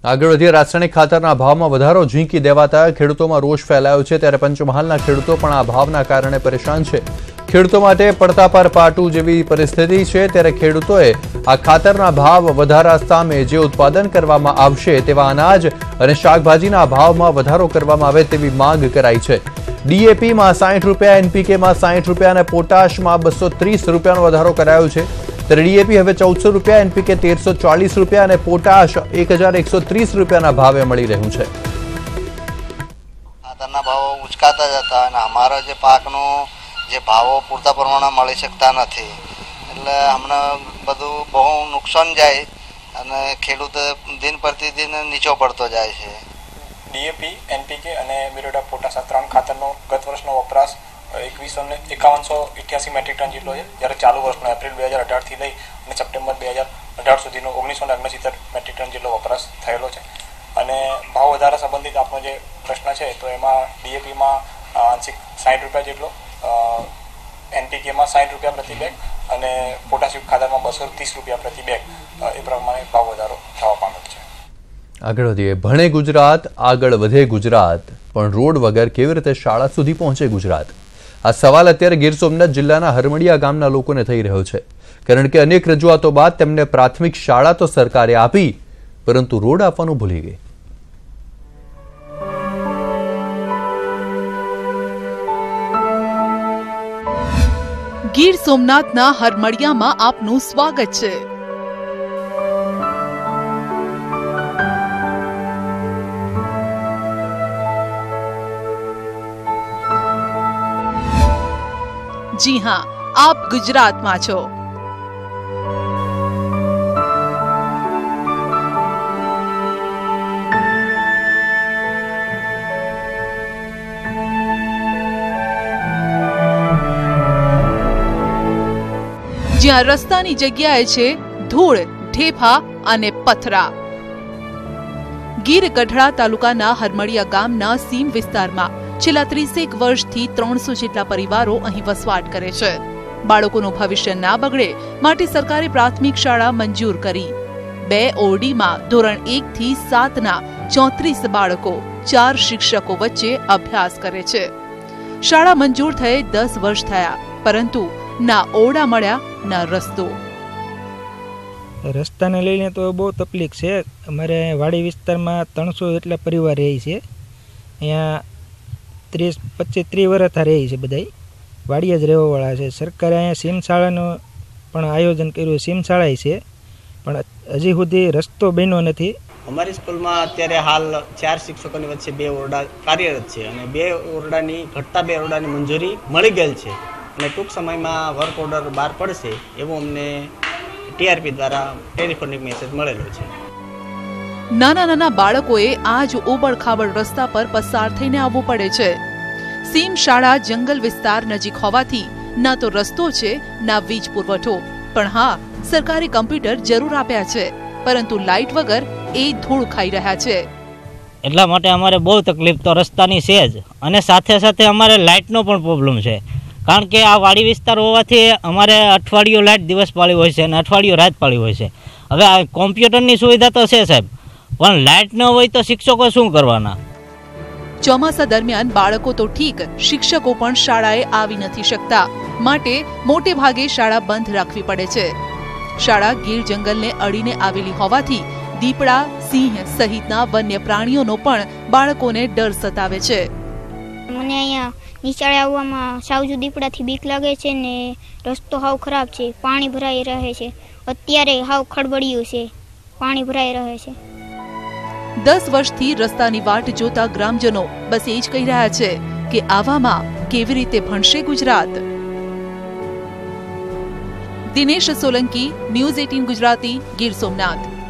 આગળ વધીએ રાસાયણિક ખાતરના ભાવમાં વધારો ઝીંકી દેવાતા ખેડૂતોમાં રોષ ફેલાયો છે ત્યારે પંચમહાલના ખેડૂતો પણ આ ભાવના કારણે પરેશાન છે। ખેડૂતો માટે પડતા પર પાટું જેવી પરિસ્થિતિ છે ત્યારે ખેડૂતોએ આ ખાતરના ભાવ વધારા સામે જે ઉત્પાદન કરવામાં આવશે તેવા અનાજ અને શાકભાજીના ભાવમાં વધારો કરવામાં આવે તેવી માંગ કરાઈ છે। ડીએપીમાં 60 રૂપિયા, એનપીકેમાં 60 રૂપિયા અને પોટાશમાં 230 રૂપિયાનો વધારો કરાયો છે। ત્યારે ડીએપી હવે 1400 રૂપિયા, એનપીકે 1340 રૂપિયા અને પોટાશ 1130 રૂપિયાના ભાવે મળી રહ્યું છે। ખાતરના ભાવો ઉચકાતા જતા અને અમારા જે પાકનો જે ભાવો પૂરતા પ્રમાણમાં મળી શકતા નથી એટલે હમણાં બધું બહુ નુકસાન જાય અને ખેડૂત દિન પ્રતિદિન નીચો પડતો જાય છે। ડીએપી, એનપીકે અને મિરોડા પોટાશ આ ત્રણ ખાતરનો ગત વર્ષનો વપરાશ 5188 મેટ્રિક ટન જેટલો છે, જ્યારે ચાલુ વર્ષનો એપ્રિલ 2018 થી લઈ અને સપ્ટેમ્બર 2018 સુધીનો 1969 મેટ્રિક ટન જેટલો વપરાશ થયેલો છે। અને ભાવ વધારા સંબંધિત આપણો જે પ્રશ્ન છે તો એમાં ડીએપીમાં આંશિક 60 રૂપિયા જેટલો, એનપીકેમાં 60 રૂપિયા પ્રતિ બેગ અને પોટાશિયમ ખાતરમાં 230 રૂપિયા પ્રતિ બેગ એ પ્રમાણે ભાવ વધારો થવા પામેલ છે। આગળ વધીએ, ભણે ગુજરાત આગળ વધે ગુજરાત, પણ રોડ વગર કેવી રીતે શાળા સુધી પહોંચે ગુજરાત? આ સવાલ અત્યારે ગીર સોમનાથ જિલ્લાના હરમડિયા ગામના લોકોને થઈ રહ્યો છે, કારણ કે અનેક રજૂઆતો બાદ તેમને પ્રાથમિક શાળા તો સરકારે આપી, પરંતુ રોડ આપવાનું ભૂલી ગઈ। ગીર સોમનાથના હરમડિયામાં આપનું સ્વાગત છે। जी हां, आप गुजरात में छो। જ્યાં રસ્તાની જગ્યાએ છે ધૂળ, ઢેફા અને પથરા। ગીર ગઢડા તાલુકાના હરમડિયા ગામના સીમ વિસ્તારમાં છેલ્લા 30 વર્ષથી 300 જેટલા પરિવારો અહીં વસવાટ કરે છે। બાળકોનું ભવિષ્ય ના બગડે માટે સરકારે પ્રાથમિક શાળા મંજૂર કરી। 2 ઓરડીમાં ધોરણ 1 થી 7 ના 34 બાળકો 4 શિક્ષકો વચ્ચે અભ્યાસ કરે છે। શાળા મંજૂર થયે 10 વર્ષ થયા, પરંતુ ના ઓરડા મળ્યા ના રસ્તો। રસ્તાને લઈને તો બહુ તકલીફ છે। અમારે વાડી વિસ્તારમાં 300 જેટલા પરિવાર રહે છે। અહીંયા 30-25-30 વર્ષ રહે છે, બધા વાડીએ જ રહેવાવાળા છે। સરકારે અહીંયા સીમ શાળાનું પણ આયોજન કર્યું, સીમ શાળા છે, પણ હજી સુધી રસ્તો બન્યો નથી। અમારી સ્કૂલમાં અત્યારે હાલ 4 શિક્ષકોની વચ્ચે 2 ઓરડા કાર્યરત છે અને 2 ઓરડાની ઘટતા 2 ઓરડાની મંજૂરી મળી ગયેલ છે અને ટૂંક સમયમાં વર્ક ઓર્ડર બહાર પડશે એવું અમને ટીઆરપી દ્વારા ટેલિફોનિક મેસેજ મળેલો છે। નાના નાના બાળકોએ આ જ ઉબડ-ખાબડ રસ્તા પર પસાર થઈને આવવું પડે છે। સીમ શાળા જંગલ વિસ્તાર નજીક હોવાથી ના તો રસ્તો છે ના વીજ પુરવઠો, પણ હા, સરકારે કમ્પ્યુટર જરૂર આપ્યા છે, પરંતુ લાઇટ વગર એ ધૂળ ખાઈ રહ્યા છે। એટલા માટે અમારે બહુ તકલીફ તો રસ્તાની છે જ, અને સાથે સાથે અમારે લાઇટનો પણ પ્રોબ્લેમ છે, કારણ કે આ વાડી વિસ્તાર હોવાથી અમારે અઠવાડિયું લાઇટ દિવસ પાળી હોય છે અને અઠવાડિયું રાત પાળી હોય છે। હવે આ કોમ્પ્યુટરની સુવિધા તો છે સાહેબ, પણ લાઇટ ન હોય તો શિક્ષકો શું કરવાના? ચોમાસા દરમિયાન બાળકો તો ઠીક, શિક્ષકો પણ શાળાએ આવી નથી શકતા, માટે મોટે ભાગે શાળા બંધ રાખવી પડે છે। શાળા ગીર જંગલને અડીને આવેલી હોવાથી દીપડા, સિંહ સહિતના વન્ય પ્રાણીઓનો પણ બાળકોને ડર સતાવે છે। મને અહીંયા નિશાળે આવવામાં સાવજુ દીપડાથી બીક લાગે છે ને રસ્તો હાવ ખરાબ છે, પાણી ભરાઈ રહે છે। અત્યારે હાવ ખડબડિયું છે, પાણી ભરાઈ રહે છે। 10 વર્ષથી રસ્તાની વાટ જોતા ગ્રામજનો બસ એ જ કહી રહ્યા છે કે આવામાં કેવી રીતે ભણશે ગુજરાત? દિનેશ સોલંકી, ન્યૂઝ 18 ગુજરાતી, ગીર સોમનાથ।